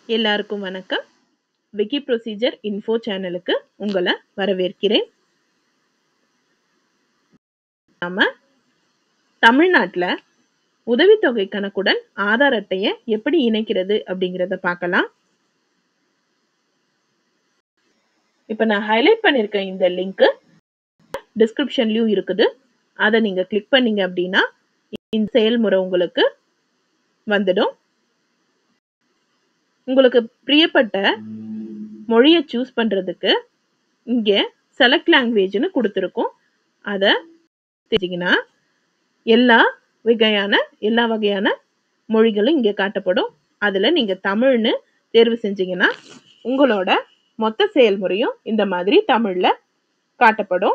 எல்லாருக்கும் வணக்கம். Vicky procedure info சேனலுக்கு உங்களை வரவேற்கிறேன். நாம தமிழ்நாட்டில் உதவித்தொகை கணக்குடன் ஆதார் அட்டையை எப்படி இணைக்கிறது அப்படிங்கிறத பார்க்கலாம். இப்போ நான் ஹைலைட் பண்ணியிருக்க இந்த லிங்க் டிஸ்கிரிப்ஷன்லையும் இருக்குது. அதை நீங்கள் கிளிக் பண்ணீங்க அப்படின்னா இந்த செயல்முறை உங்களுக்கு வந்துடும். உங்களுக்கு பிரியப்பட்ட மொழியை சூஸ் பண்ணுறதுக்கு இங்கே செலக்ட் லாங்குவேஜ்னு கொடுத்துருக்கோம். அதை தெரிஞ்சிங்கன்னா எல்லா வகையான மொழிகளும் இங்கே காட்டப்படும். அதில் நீங்கள் தமிழ்னு தேர்வு செஞ்சீங்கன்னா உங்களோட மொத்த செயல்முறையும் இந்த மாதிரி தமிழில் காட்டப்படும்.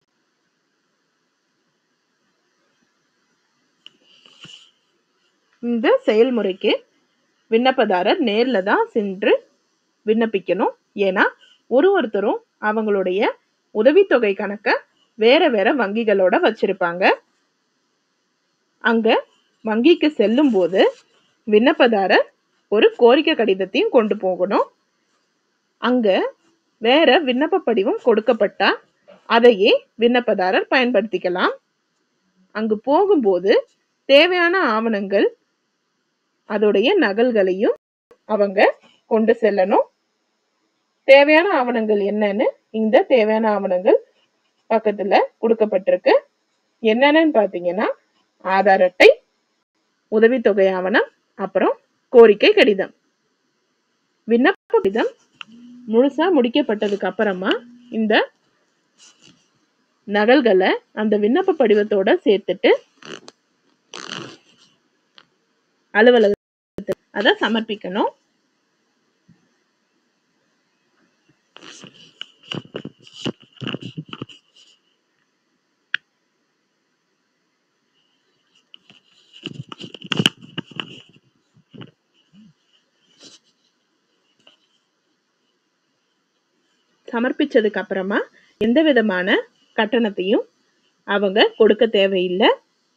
இந்த செயல்முறைக்கு விண்ணப்பதாரர் நேரில் தான் சென்று விண்ணப்பிக்கணும். ஏன்னா ஒருத்தரும் அவங்களுடைய உதவித்தொகை கணக்கை வேற வேற வங்கிகளோட வச்சிருப்பாங்க. அங்க வங்கிக்கு செல்லும் போது விண்ணப்பதாரர் ஒரு கோரிக்கை கடிதத்தையும் கொண்டு போகணும். அங்க வேற விண்ணப்ப படிவம் கொடுக்கப்பட்டா அதையே விண்ணப்பதாரர் பயன்படுத்திக்கலாம். அங்கு போகும்போது தேவையான ஆவணங்கள் அதோடைய நகல்களையும் அவங்க கொண்டு செல்லணும். தேவையான ஆவணங்கள் என்னன்னு இந்த தேவையான ஆவணங்கள் பக்கத்துல கொடுக்கப்பட்டிருக்கு. என்னன்னு பாத்தீங்கன்னா ஆதார் அட்டை, உதவித்தொகை ஆவணம், அப்புறம் கோரிக்கை கடிதம். விண்ணப்ப கடிதம் முழுசா முடிக்கப்பட்டதுக்கு அப்புறமா இந்த நகல்களை அந்த விண்ணப்ப படிவத்தோட சேர்த்துட்டு அலுவலகத்தில் அதை சமர்ப்பிக்கணும். சமர்ப்பிச்சதுக்கு அப்புறமா எந்த விதமான கட்டணத்தையும் அவங்க கொடுக்க தேவையில்லை.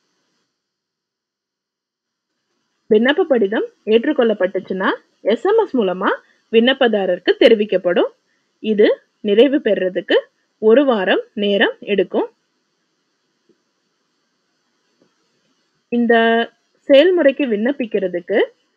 விண்ணப்ப படிதம் ஏற்றுக்கொள்ளப்பட்டுச்சுன்னா SMS மூலமா விண்ணப்பதாரருக்கு தெரிவிக்கப்படும். இது நிறைவு பெறறதுக்கு 1 வாரம் நேரம் எடுக்கும். இந்த செயல்முறைக்கு விண்ணப்பிக்கிறதுக்கு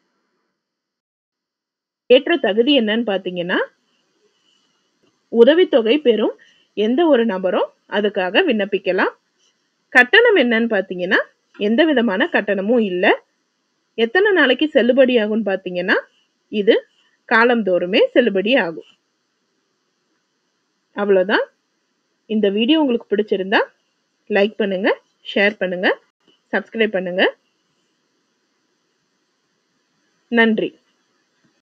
ஏற்ற தகுதி என்னன்னு பாத்தீங்கன்னா உதவித்தொகை பெறும் எந்த ஒரு நபரும் அதுக்காக விண்ணப்பிக்கலாம். கட்டணம் என்னன்னு பாத்தீங்கன்னா எந்த விதமான கட்டணமும் இல்லை. எத்தனை நாளைக்கு செல்லுபடி ஆகும்னு பாத்தீங்கன்னா இது காலந்தோறுமே செல்லுபடி ஆகும். அவ்வளவுதான். இந்த வீடியோ உங்களுக்கு பிடிச்சிருந்தா லைக் பண்ணுங்க, ஷேர் பண்ணுங்க, சப்ஸ்கிரைப் பண்ணுங்க. நன்றி.